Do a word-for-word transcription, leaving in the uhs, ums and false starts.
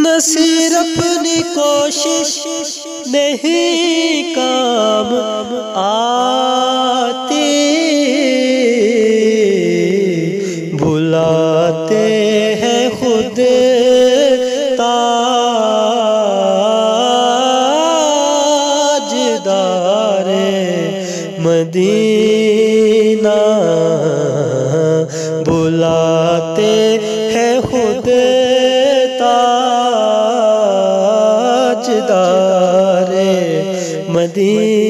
नसीर अपनी कोशिश नहीं काम आती, बुलाते हैं खुद ताजदारे मदीना, बुलाते हैं खुद ताजदारे मदीना।